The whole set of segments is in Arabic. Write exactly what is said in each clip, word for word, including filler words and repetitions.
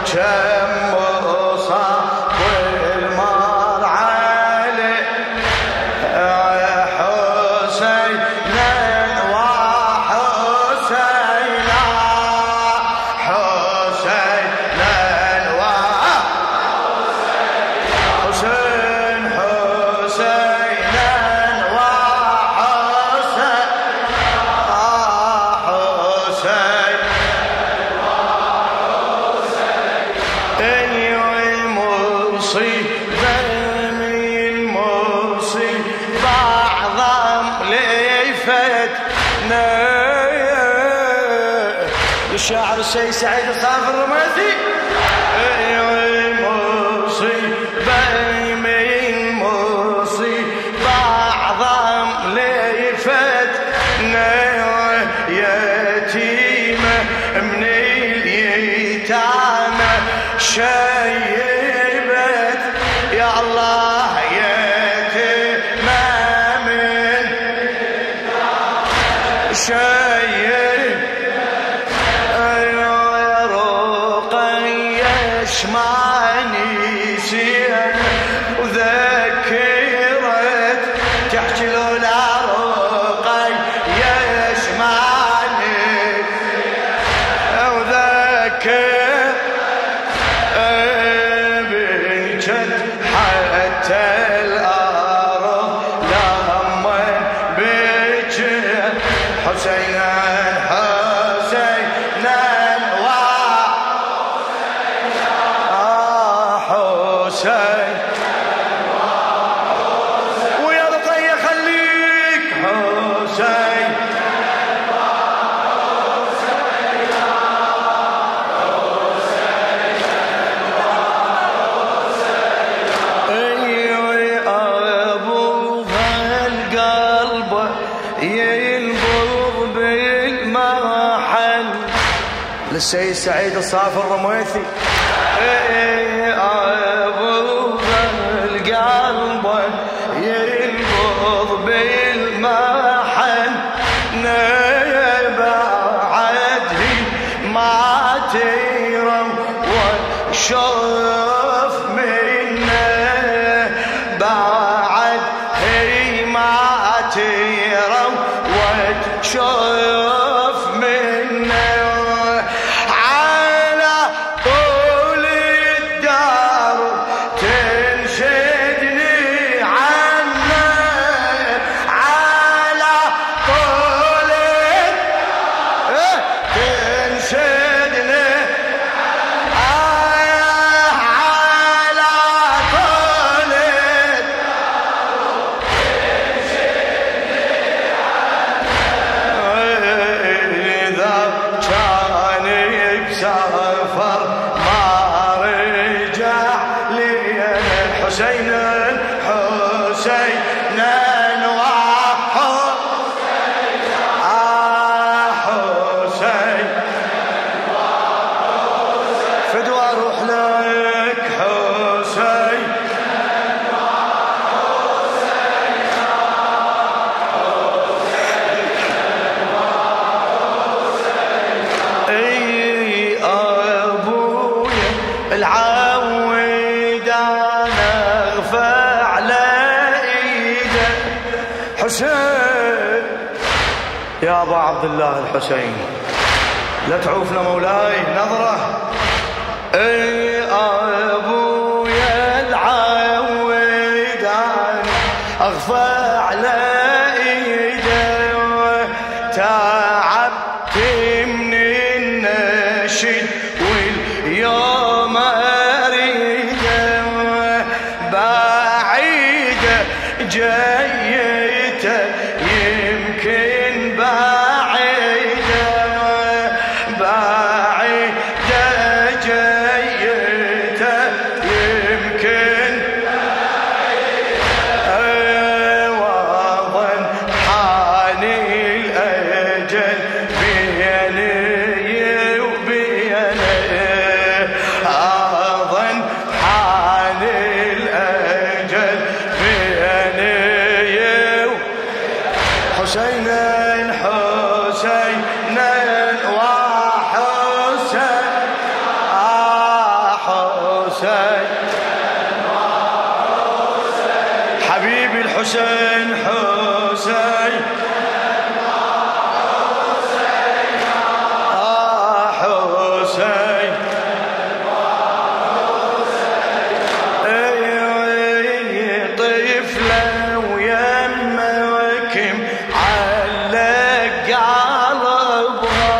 كم مصاب والمر علي حسينا وحسينا حسينا وحسين حسينا وحسين حسين ايوه المصيبه من مصيبه اعظم لفتنا للشاعر السيد سعيد الصافي الرميثي. ايوه المصيبه من مصيبه اعظم لفتنا يتيمه من اليتامى شيبت يا الله يتيمة من شيب يا رقية شماني سين وذكرت تحكي له لا رقية شماني وذكر حتى الأرض لما بجد حسينا حسينا وحسين ويا رقية خليك حسين للسيد سعيد الصافي الرميثي. ابو القلب ينبض بالمحن بعده ما تيرم وشوف منه بعد هي ما تيرم وشوف منه سافر ما رجع لي حسين حسين حسين فدوى اروح لك حسين العود انا اغفى على ايده حسين يا ابا عبد الله الحسين لا تعوفنا مولاي نظره. اي ابويا العود انا اغفى على ايده تعبت من النشيد واليوم اريده بعيده جيته يمكن بعيده بعيده جيته يمكن بعيده وظن حالي الاجل بيني وبينه حسين حبيبي الحسين حسين آه حسين اي طفلة ويمك معلق قلبها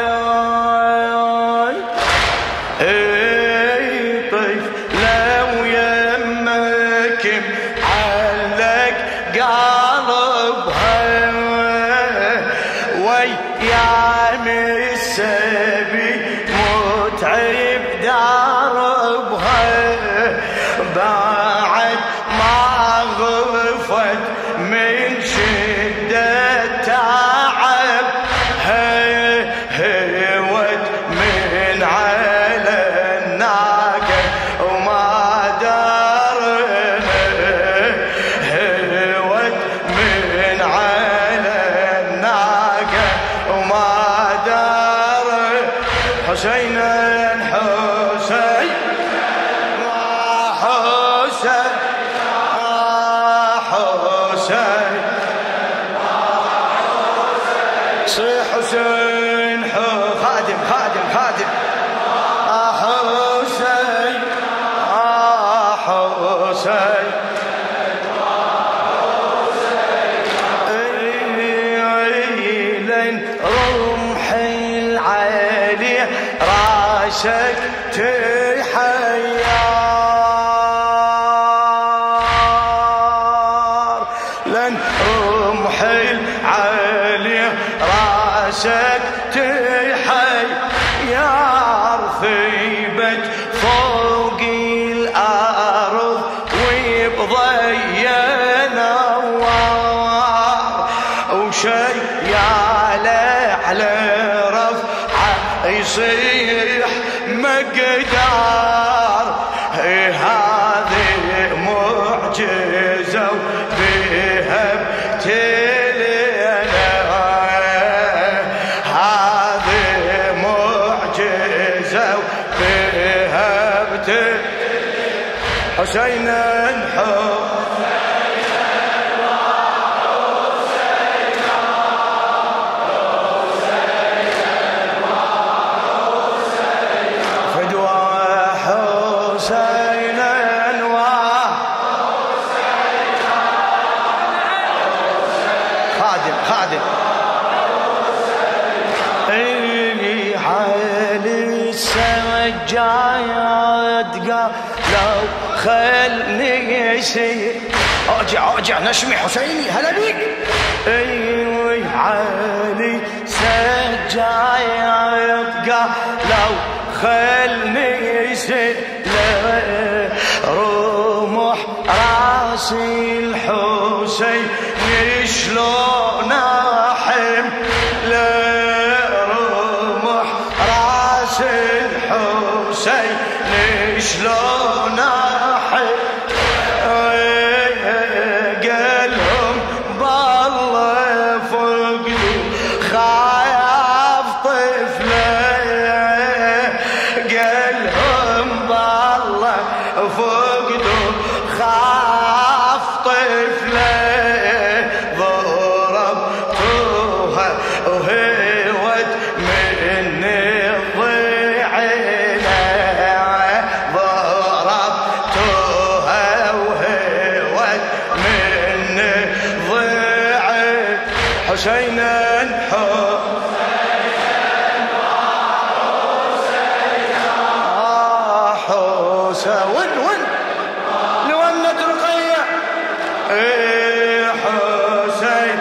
اي طفلة ويمك معلق قلبها ويام السبي متعب دربها بعد ما غفت من شدة تعب هوت من على الناقة وما دار هوت من على الناقة وما دار حسين حسين حسين حسين صيح حسين خادم خادم خادم حسين حسين لين رمحي العالي راسك تحيار لن رمحي العالي راسك تحيار ثيبت فوق الأرض ويبضي نوار وشي يعلى على رفعه يصيح مقدار هذه معجزة وبها ابتلينا هذه معجزة وبها ابتلينا حسين حسين خادم اي علي السجاد قال لو خلني يسير ارجع ارجع نشمي حسيني هلا بيك اي علي سجاد قال لو خلني يسير رمح راسي الحسين شلون احم لرمح راس الحسين شلون احم قالهم بالله فقدوا خايف طفله قالهم بالله فقدوا خاف طفله وهوت من ضيعنا ضربتها وهوت من ضيعنا حسين حسين وين وين لونة رقية حسين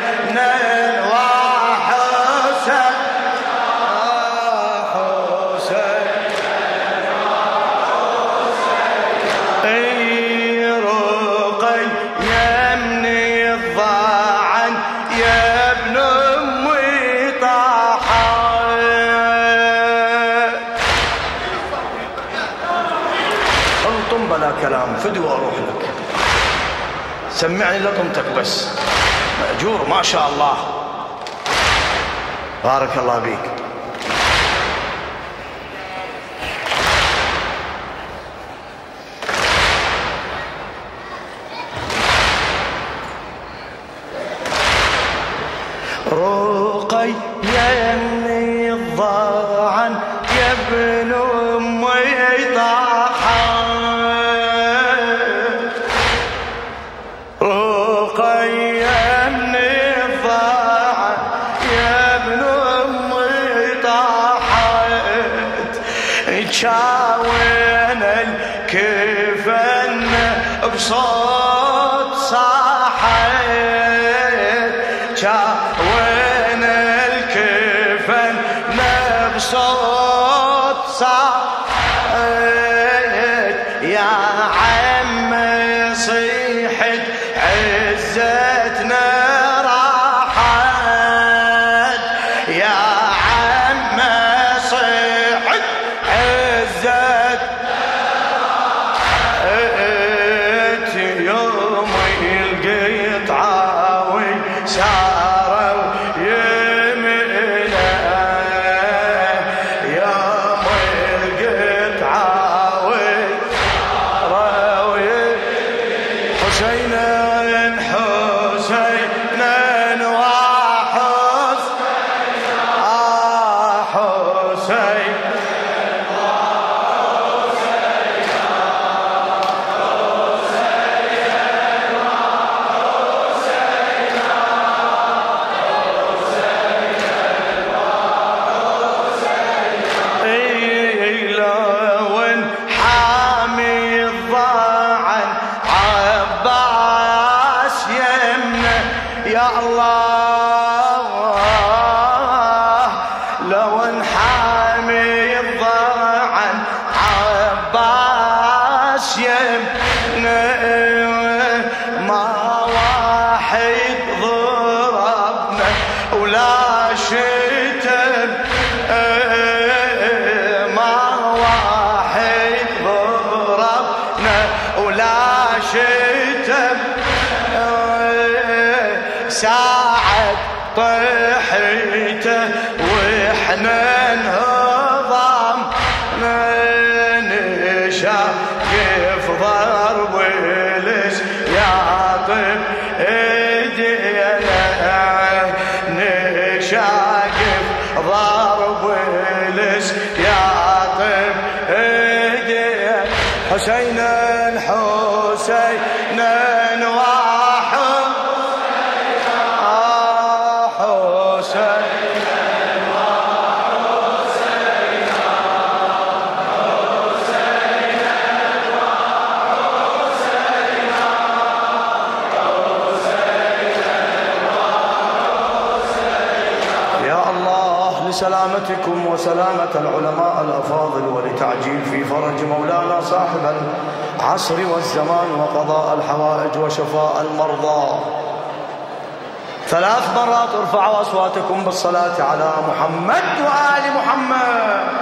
بلا كلام فدوى اروح لك سمعني لطمتك بس مأجور ما شاء الله بارك الله بيك. رقي يا ابني الضاعن يا ابن امي طاحت، رقي يا ابني الضاعن يا ابن امي طاحت، شاوين الكفن بصوت صاحت، شاوين الكفن بصوت صاحت، يا عمي صيحت عزتنا راحت، يا عمي صيحت عزتنا راحت، يوم القطعة وساروا يمنا، يوم القطعة وساروا يمنا، حسينا حسينا وحسين آه حسين يا الله، لو انحامي الضاعن عباس يمنا، ما واحد ضربنا ولا شتم، ما واحد ضربنا ولا شتم، ساعد طحيته واحنا انهضم، نشاكف ضرب لس يعطب ايدينا، نشاكف ضرب لس يعطب ايدينا، حسينا حسينا لسلامتكم وسلامة العلماء الأفاضل، ولتعجيل في فرج مولانا صاحب العصر والزمان وقضاء الحوائج وشفاء المرضى. ثلاث مرات ارفعوا أصواتكم بالصلاة على محمد وآل محمد.